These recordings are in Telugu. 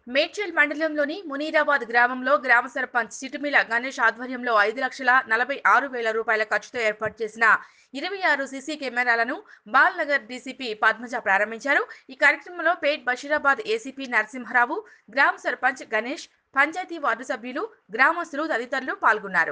మేడ్చల్ మండలంలోని మునీరాబాద్ గ్రామంలో గ్రామ సర్పంచ్ చిటిమిల గణేష్ ఆధ్వర్యంలో 5,46,000 రూపాయల ఖర్చుతో ఏర్పాటు చేసిన 26 సీసీ కెమెరాలను బాల్నగర్ డీసీపీ పద్మజ ప్రారంభించారు. ఈ కార్యక్రమంలో పేట్ బషీరాబాద్ ఏసీపీ నరసింహారావు, గ్రామ సర్పంచ్ గణేష్, పంచాయతీ వార్డు సభ్యులు, గ్రామస్తులు తదితరులు పాల్గొన్నారు.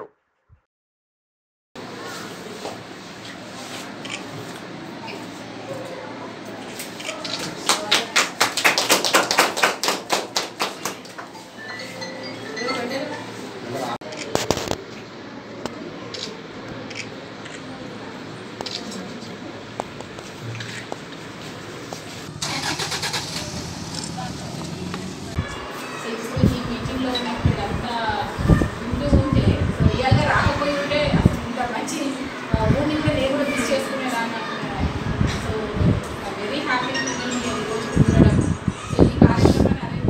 మీటింగ్లో ఉన్నప్పుడు అంతా ఉంటూ ఉంటే సో రియల్గా రాకపోయి ఉంటే అసలు ఇంకా మంచి ఊరిని కూడా నేను కూడా మిస్ చేసుకునేదాన్ని. సో వెరీ హ్యాపీ ఈరోజు ఉండడం. సో ఈ కార్యక్రమాన్ని అరేంజ్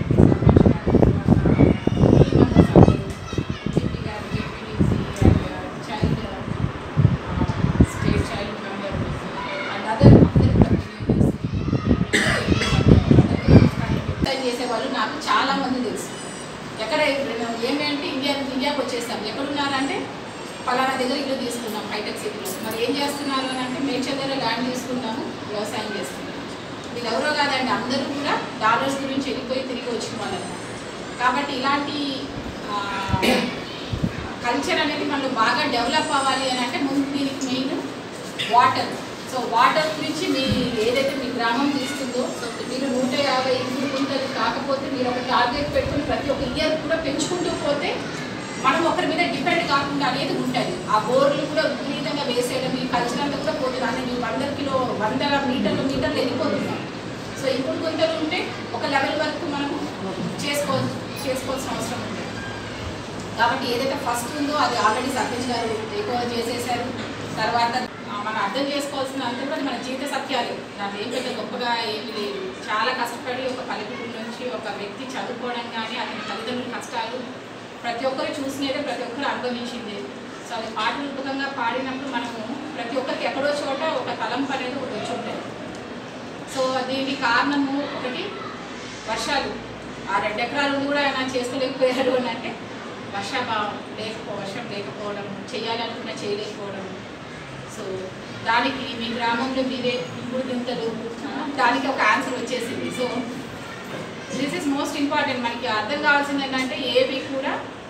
చేసినటువంటి జీపీ గారు, ZPTC child state child member and other చేసేవాళ్ళు నాకు చాలామంది తెలుసు. ఎక్కడ ఏమేంటి ఇండియాకి వచ్చేస్తాం, ఎక్కడున్నారంటే పలానా దగ్గర ఇల్లు తీసుకున్నాం హైటెక్ సిటీలో, మరి ఏం చేస్తున్నారు అని అంటే మేడ్చల్ దగ్గర ల్యాండ్ తీసుకున్నాము, వ్యవసాయం చేస్తున్నాము. వీళ్ళు ఎవరో కాదండి, అందరూ కూడా డాలర్స్ గురించి వెళ్ళిపోయి తిరిగి వచ్చిన వాళ్ళు. కాబట్టి ఇలాంటి కల్చర్ అనేది మనకు బాగా డెవలప్ అవ్వాలి అని అంటే ముందు దీనికి మెయిన్ వాటర్. సో వాటర్ గురించి మీ ఏదైతే మీ గ్రామం తీసుకుందో, సో మీరు 150 గుంటలు కాకపోతే మీరు ఒక టార్గెట్ పెట్టుకుని ప్రతి ఒక్క ఇయర్ కూడా పెంచుకుంటూ పోతే మనం ఒకరి మీద డిపెండ్ కాకుండా అనేది ఉంటుంది. ఆ బోర్లు కూడా విపరీతంగా వేసేయడం, ఈ కల్చర్ అంతా కూడా పోతుంది. అంటే మీరు 100 మీటర్లు వెళ్ళిపోతున్నాం. సో ఇంకొక గుంటలు ఉంటే ఒక లెవెల్ వరకు మనము చేసుకోవాల్సిన అవసరం ఉంది. కాబట్టి ఏదైతే ఫస్ట్ ఉందో అది ఆల్రెడీ సర్పంచ్ గారు టేక్ ఓవర్ చేసేసారు. తర్వాత మనం అర్థం చేసుకోవాల్సిన అంతా కూడా మన జీవిత సత్యాలు, దాంట్లో ఏం పెద్ద గొప్పగా ఏమీ లేదు. చాలా కష్టపడి ఒక పల్లెటూరు నుంచి ఒక వ్యక్తి చదువుకోవడం కానీ అతని తల్లిదండ్రుల కష్టాలు ప్రతి ఒక్కరు చూసినదే, ప్రతి ఒక్కరు అనుభవించిందే. సో అది పాట రూపకంగా పాడినప్పుడు మనము ప్రతి ఒక్కరికి ఎక్కడో చోట ఒక తలంపు అనేది ఒకటి వచ్చి ఉంటుంది. సో దీనికి కారణము ఒకటి వర్షాలు. ఆ 2 ఎకరాలు కూడా ఆయన చేసుకోలేకపోయారు అని అంటే వర్షం లేకపోవడం, చేయాలనుకున్నా చేయలేకపోవడం. సో దానికి మీ గ్రామంలో మీరే ఇంపుడు గింతలు, దానికి ఒక ఆన్సర్ వచ్చేసింది. So this is most important. మనకి అర్థం కావాల్సింది ఏంటంటే ఏవి కూడా